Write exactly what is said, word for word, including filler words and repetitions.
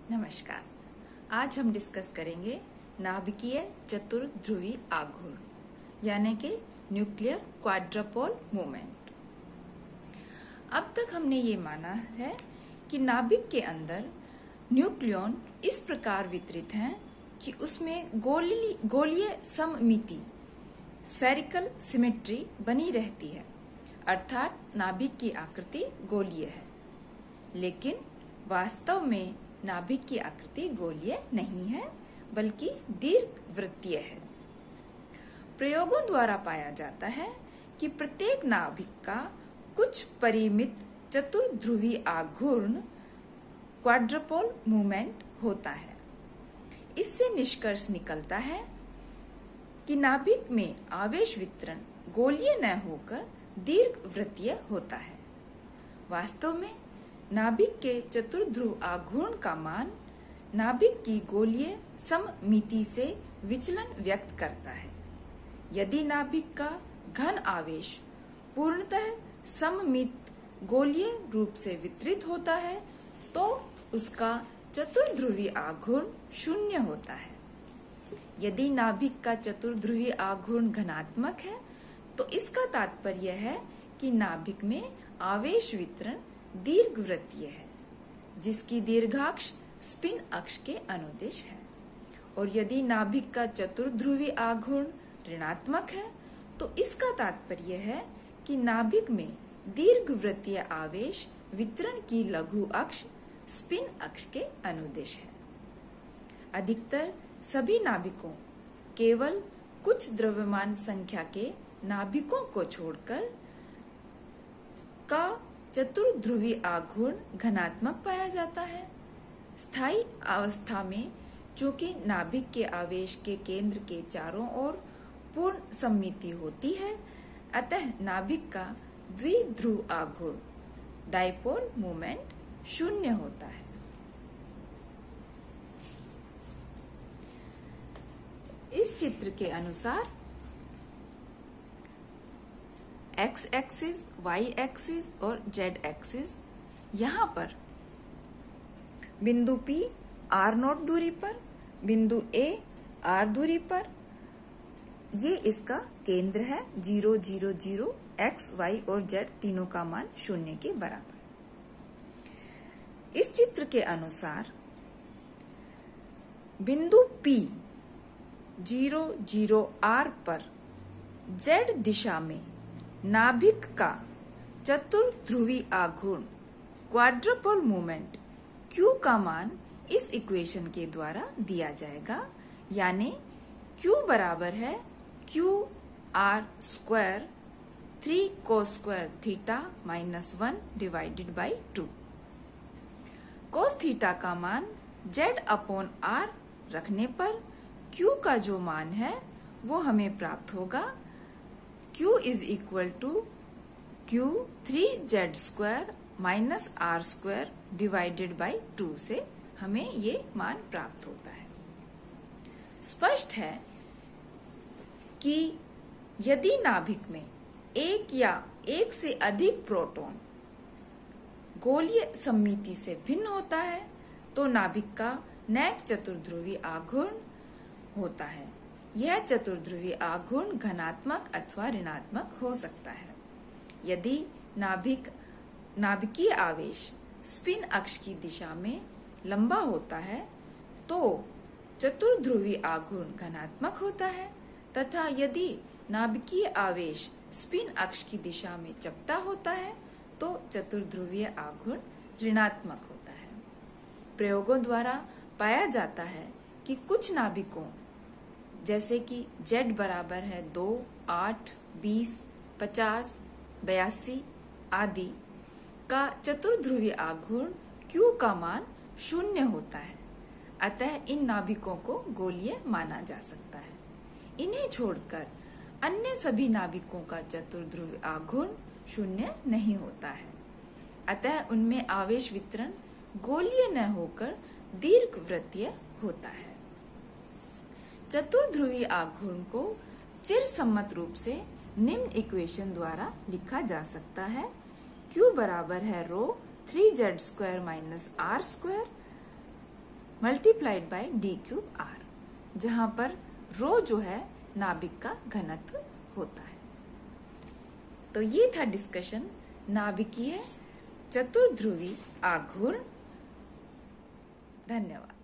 नमस्कार। आज हम डिस्कस करेंगे नाभिकीय चतुर्ध्रुवी आघूर्ण यानी कि न्यूक्लियर क्वाड्रपोल मूवमेंट। अब तक हमने ये माना है कि नाभिक के अंदर न्यूक्लियॉन इस प्रकार वितरित हैं कि उसमें गोली गोलीय सममिति स्फेरिकल सिमेट्री बनी रहती है, अर्थात नाभिक की आकृति गोलीय है। लेकिन वास्तव में नाभिक की आकृति गोलीय नहीं है बल्कि दीर्घवृत्तीय है। प्रयोगों द्वारा पाया जाता है कि प्रत्येक नाभिक का कुछ परिमित चतुर्ध्रुवी आघूर्ण क्वाड्रपोल मूवमेंट होता है। इससे निष्कर्ष निकलता है कि नाभिक में आवेश वितरण गोलीय न होकर दीर्घवृत्तीय होता है। वास्तव में नाभिक के चतुर्ध्रुव आघूर्ण का मान नाभिक की गोलीय सममिति से विचलन व्यक्त करता है। यदि नाभिक का घन आवेश पूर्णतः सममित गोलीय रूप से वितरित होता है तो उसका चतुर्ध्रुवी आघूर्ण शून्य होता है। यदि नाभिक का चतुर्ध्रुवी आघूर्ण धनात्मक है तो इसका तात्पर्य है कि नाभिक में आवेश वितरण दीर्घवृत्तीय है, जिसकी दीर्घाक्ष स्पिन अक्ष के अनुदिश है। और यदि नाभिक का चतुर्ध्रुवी आघूर्ण ऋणात्मक है तो इसका तात्पर्य है कि नाभिक में दीर्घवृत्तीय आवेश वितरण की लघु अक्ष स्पिन अक्ष के अनुदिश है। अधिकतर सभी नाभिकों केवल कुछ द्रव्यमान संख्या के नाभिकों को छोड़कर का चतुर्ध्रुवी आघूर्ण धनात्मक पाया जाता है। स्थायी अवस्था में चूंकि नाभिक के आवेश के केंद्र के चारों ओर पूर्ण सममिति होती है, अतः नाभिक का द्विध्रुव आघूर्ण डायपोल मूवमेंट शून्य होता है। इस चित्र के अनुसार एक्स एक्सिस, वाई एक्सिस और जेड एक्सिस, यहाँ पर बिंदु P आर नोट दूरी पर, बिंदु A आर दूरी पर, ये इसका केंद्र है। Zero zero zero X, Y और जेड तीनों का मान शून्य के बराबर। इस चित्र के अनुसार बिंदु P जीरो जीरो आर पर जेड दिशा में नाभिक का चतुर्ध्रुवी आघूर्ण क्वाड्रपोल मूवमेंट Q का मान इस इक्वेशन के द्वारा दिया जाएगा, यानी Q बराबर है Q R square three cos square theta minus one divided by two. Cos theta का मान Z अपॉन आर रखने पर Q का जो मान है वो हमें प्राप्त होगा। Q is equal to Q three Z square minus R square divided by two से हमें ये मान प्राप्त होता है। स्पष्ट है कि यदि नाभिक में एक या एक से अधिक प्रोटॉन गोलीय सममिति से भिन्न होता है तो नाभिक का नेट चतुर्ध्रुवी आघूर्ण होता है। यह चतुर्ध्रुवी आघूर्ण धनात्मक अथवा ऋणात्मक हो सकता है। यदि नाभिक नाभिकीय आवेश स्पिन अक्ष की दिशा में लंबा होता है तो चतुर्ध्रुवी आघूर्ण धनात्मक होता है, तथा यदि नाभिकीय आवेश स्पिन अक्ष की दिशा में चपटा होता है तो चतुर्ध्रुवीय आघूर्ण ऋणात्मक होता है। प्रयोगों द्वारा पाया जाता है कि कुछ नाभिकों जैसे कि Z बराबर है दो, आठ, बीस, पचास, बयासी आदि का चतुर्ध्रुवी आघूर्ण Q का मान शून्य होता है। अतः इन नाभिकों को गोलीय माना जा सकता है। इन्हें छोड़कर अन्य सभी नाभिकों का चतुर्ध्रुवी आघूर्ण शून्य नहीं होता है। अतः उनमें आवेश वितरण गोलीय न होकर दीर्घवृत्तीय होता है। चतुर्ध्रुवी आघूर्ण को चिरसम्मत रूप से निम्न इक्वेशन द्वारा लिखा जा सकता है। Q बराबर है rho three Z square minus R square multiplied by D cube R, जहां पर रो जो है नाभिक का घनत्व होता है। तो ये था डिस्कशन नाभिकीय चतुर्ध्रुवी आघूर्ण। धन्यवाद।